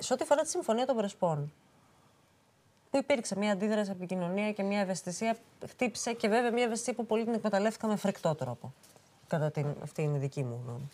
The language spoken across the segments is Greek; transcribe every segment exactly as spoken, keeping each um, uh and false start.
σε ό,τι αφορά τη Συμφωνία των Πρεσπών, που υπήρξε μια αντίδραση από την κοινωνία και μια ευαισθησία, χτύπησε και βέβαια μια ευαισθησία που πολλοί την εκμεταλλεύτηκαν με φρικτό τρόπο. Κατά την, αυτή είναι η δική μου γνώμη.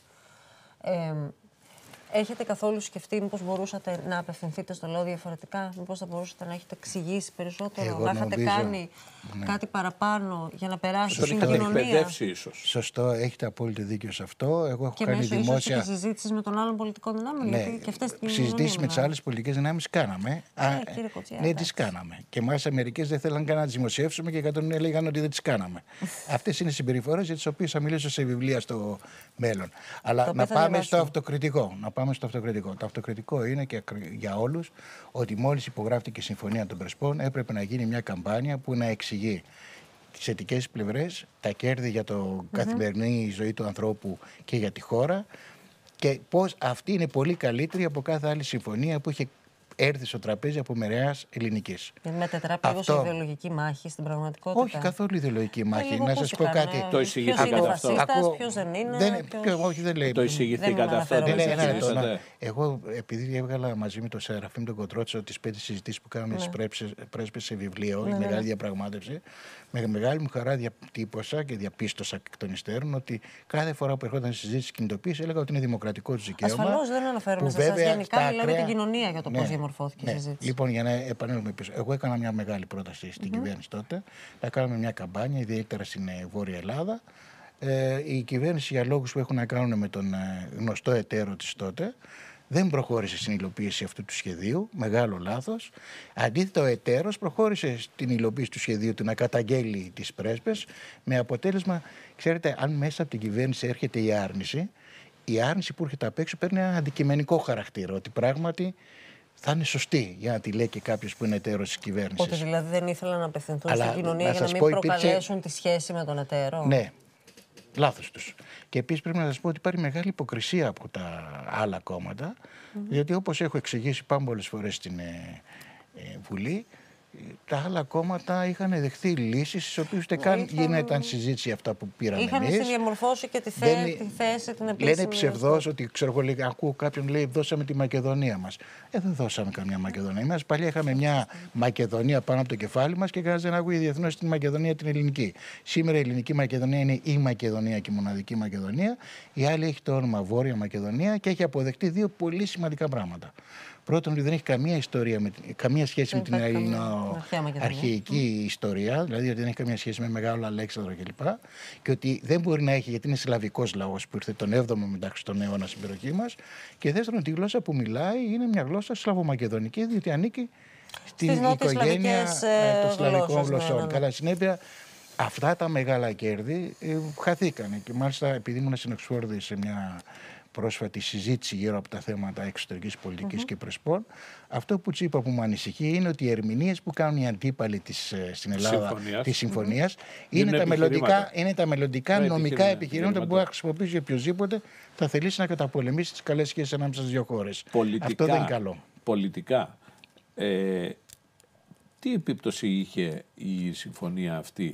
Ε, έχετε καθόλου σκεφτεί μήπως μπορούσατε να απευθυνθείτε στο λαό διαφορετικά, μήπως θα μπορούσατε να έχετε εξηγήσει περισσότερο, εγώ να είχατε νομίζω, κάνει ναι. κάτι παραπάνω για να περάσει στην κοινωνία. Ίσως. Σωστό, έχετε απόλυτο δίκιο σε αυτό. Εγώ έχω και κάνει μέσω δημόσια. Και συζήτηση με των άλλων πολιτικών δυνάμεων. Ναι, γιατί και αυτές τις συζητήσεις με τις άλλες πολιτικές δυνάμεις κάναμε. Ε, Α, κύριε Κοτσιά, ναι, τις κάναμε. Και μάλιστα μερικές δεν θέλαν καν να τις δημοσιεύσουμε και εκατόν έλεγαν ότι δεν τις κάναμε. Αυτές είναι συμπεριφορές για τις οποίες θα μιλήσω σε βιβλία στο μέλλον. Αλλά να πάμε στο αυτοκριτικό. Να πάμε στο αυτοκριτικό. Το αυτοκριτικό είναι και για όλους ότι μόλις υπογράφτηκε η Συμφωνία των Πρεσπών έπρεπε να γίνει μια καμπάνια που να εξηγεί τις θετικές πλευρές, τα κέρδη για το mm-hmm. καθημερινή ζωή του ανθρώπου και για τη χώρα και πώς αυτή είναι πολύ καλύτερη από κάθε άλλη συμφωνία που είχε έρθει στο τραπέζι από μερέας ελληνικής. Μετετράπηκε αυτό... σε ιδεολογική μάχη στην πραγματικότητα. Όχι καθόλου ιδεολογική μάχη. Να σας πω κάτι. Ναι. Το εισηγηθήκατε αυτό. Ποιος δεν είναι. Δεν, ποιος... ποιο, όχι, δεν λέει. Το εισηγηθήκατε αυτό. Δεν λέει, ναι, το, να, εγώ, επειδή έβγαλα μαζί με τον Σεραφείμ τον Κοτρότσο τις πέντε συζητήσεις που κάναμε ναι. στις πρέσπες σε βιβλίο, ναι, η μεγάλη ναι. διαπραγμάτευση, με μεγάλη μου χαρά διατύπωσα και διαπίστωσα εκ των υστέρων ότι κάθε φορά που ερχόταν συζήτηση κινητοποίηση έλεγα ότι είναι δημοκρατικό του δικαίωμα. Ασφαλώς δεν αναφέρομαι σε εσάς. Γενικά μιλάμε για την κοινωνία για το πώς διαμορφώθηκε η συζήτηση. Λοιπόν, για να επανέλθουμε πίσω. Εγώ έκανα μια μεγάλη πρόταση στην mm-hmm. κυβέρνηση τότε. Θα κάνουμε μια καμπάνια, ιδιαίτερα στην Βόρεια Ελλάδα. Ε, η κυβέρνηση, για λόγους που έχουν να κάνουν με τον γνωστό εταίρο της τότε, δεν προχώρησε στην υλοποίηση αυτού του σχεδίου. Μεγάλο λάθος. Αντίθετα, ο εταίρος προχώρησε στην υλοποίηση του σχεδίου του να καταγγέλει τις πρέσπες, με αποτέλεσμα, ξέρετε, αν μέσα από την κυβέρνηση έρχεται η άρνηση, η άρνηση που έρχεται απ' έξω παίρνει ένα αντικειμενικό χαρακτήρα. Ότι πράγματι θα είναι σωστή για να τη λέει και κάποιος που είναι εταίρος της κυβέρνησης. Ότι δηλαδή δεν ήθελαν να απευθυνθούν αλλά, στην κοινωνία να για να μην πω, προκαλέσουν υπήρξε... τη σχέση με τον εταίρο. Ναι, λάθος τους. Και επίσης πρέπει να σας πω ότι υπάρχει μεγάλη υποκρισία από τα άλλα κόμματα, mm-hmm. διότι όπως έχω εξηγήσει πάμπολες φορές στην ε, ε, Βουλή, τα άλλα κόμματα είχαν δεχθεί λύσεις στις οποίες ούτε καν είχαν... γινόταν συζήτηση αυτά που πήραμε είχαν εμείς. Είχαν συνδιαμορφώσει και τη, θέ... Δεν... τη θέση, την επίσημη. Λένε ψευδώς ότι, ξέρω εγώ, λέει, ακούω κάποιον λέει δώσαμε τη Μακεδονία μας. Ε, δεν δώσαμε καμιά Μακεδονία. Εμείς παλιά είχαμε μια Μακεδονία πάνω από το κεφάλι μας και κανένας δεν ακούει διεθνώς την Μακεδονία την ελληνική. Σήμερα η ελληνική Μακεδονία είναι η Μακεδονία και η μοναδική Μακεδονία. Η άλλη έχει το όνομα Βόρεια Μακεδονία και έχει αποδεχτεί δύο πολύ σημαντικά πράγματα. Πρώτον, ότι δεν έχει καμία, ιστορία με, καμία σχέση δεν με την ελληνοαρχαιική mm. ιστορία, δηλαδή ότι δεν έχει καμία σχέση με Μεγάλο Αλέξανδρο κλπ. Και, και ότι δεν μπορεί να έχει, γιατί είναι σλαβικός λαός που ήρθε τον έβδομο μετά τον αιώνα στην περιοχή μας. Και δεύτερον, ότι η γλώσσα που μιλάει είναι μια γλώσσα σλαβομακεδονική, διότι ανήκει στην οικογένεια ε, των σλαβικών γλωσσών. Ναι, ναι. Κατά συνέπεια, αυτά τα μεγάλα κέρδη ε, χαθήκανε. Και μάλιστα, επειδή ήμουν στην Οξφόρδη σε μια πρόσφατη συζήτηση γύρω από τα θέματα εξωτερικής πολιτικής mm-hmm. και πρεσπών, αυτό που του είπα που μου ανησυχεί είναι ότι οι ερμηνείες που κάνουν οι αντίπαλοι της, στην Ελλάδα συμφωνίας. της συμφωνίας mm-hmm. είναι, τα μελλοντικά, είναι τα μελλοντικά ναι, νομικά επιχειρήματα που μπορεί να χρησιμοποιήσει οποιοδήποτε θα θελήσει να καταπολεμήσει τις καλές σχέσεις ανάμεσα στις δύο χώρες. Πολιτικά, αυτό δεν είναι καλό. Πολιτικά, ε, τι επίπτωση είχε η συμφωνία αυτή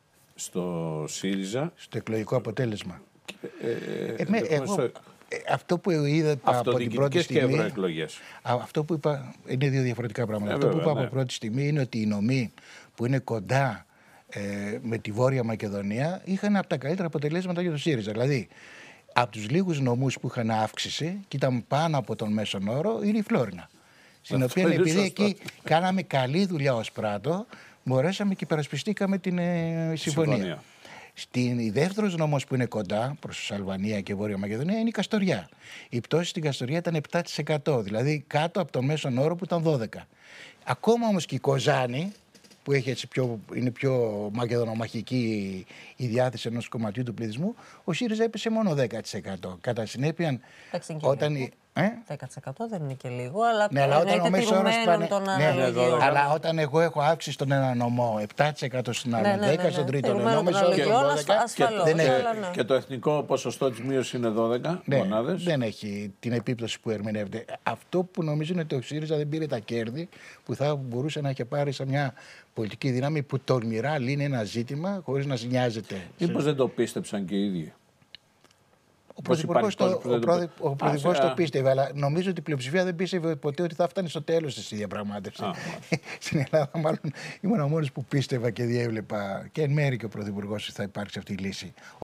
στο ΣΥΡΙΖΑ? Στο εκλογικό αποτέλεσμα. Ε, ε, με, εγώ, αυτό που είδα από την πρώτη στιγμή. Και ευρωεκλογές. Αυτό που είπα είναι δύο διαφορετικά πράγματα. Ε, αυτό βέβαια, που είπα ναι. από πρώτη στιγμή είναι ότι οι νομοί που είναι κοντά ε, με τη Βόρεια Μακεδονία είχαν από τα καλύτερα αποτελέσματα για το ΣΥΡΙΖΑ. Δηλαδή, από τους λίγους νομούς που είχαν αύξηση και ήταν πάνω από τον μέσον όρο είναι η Φλόρινα. Στην οποία επειδή σωστό. Εκεί κάναμε καλή δουλειά ως Πράτο, μπορέσαμε και υπερασπιστήκαμε την ε, συμφωνία. συμφωνία. Στην δεύτερος νόμος που είναι κοντά προς Αλβανία και Βόρεια Μακεδονία είναι η Καστοριά. Η πτώση στην Καστοριά ήταν επτά τοις εκατό, δηλαδή κάτω από το μέσον όρο που ήταν δώδεκα τοις εκατό. Ακόμα όμως και η Κοζάνη, που έχει έτσι πιο, είναι πιο μακεδονομαχική η διάθεση ενός κομματιού του πληθυσμού, ο ΣΥΡΙΖΑ έπεσε μόνο δέκα τοις εκατό. Κατά συνέπεια, όταν... Η... Ε? δέκα τοις εκατό δεν είναι και λίγο, αλλά, ναι, αλλά όταν ο μέσος όρος πάνε... ναι, ναι, ναι, αλλά όταν εγώ έχω αύξηση στον ένα νομό επτά τοις εκατό στην άλλη, ναι, ναι, ναι, δέκα τοις εκατό στον τρίτο, ενώ μέσος όρος δώδεκα τοις εκατό. Και, και, ναι. και το εθνικό ποσοστό της μείωσης είναι δώδεκα ναι, μονάδες. Δεν έχει την επίπτωση που ερμηνεύεται. Αυτό που νομίζω είναι ότι ο ΣΥΡΙΖΑ δεν πήρε τα κέρδη που θα μπορούσε να έχει πάρει σε μια πολιτική δύναμη που τολμηρά λύνει ένα ζήτημα χωρίς να νοιάζεται. Μήπως δεν το πίστεψαν και οι ίδιοι? Ο Πρωθυπουργός το, ο πρόδι, ο Πρωθυπουργός το πίστευε, αλλά νομίζω ότι η πλειοψηφία δεν πίστευε ποτέ ότι θα φτάνει στο τέλος της η διαπραγμάτευση. Στην Ελλάδα, μάλλον ήμουν ο μόνος που πίστευα και διέβλεπα και εν μέρει και ο Πρωθυπουργός ότι θα υπάρξει αυτή η λύση.